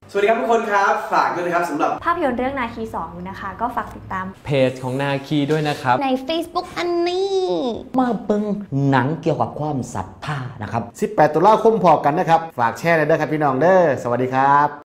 สวัสดีครับทุกคนครับฝากด้วยนะครับสำหรับภาพยนตร์เรื่องนาคี2นะคะก็ฝากติดตามเพจของนาคีด้วยนะครับใน Facebook อันนี้มาเบิ่งหนังเกี่ยวกับความศรัทธานะครับ 18 ตุลาคมพอกันนะครับฝากแชร์เลยเด้อครับพี่น้องเด้อสวัสดีครับ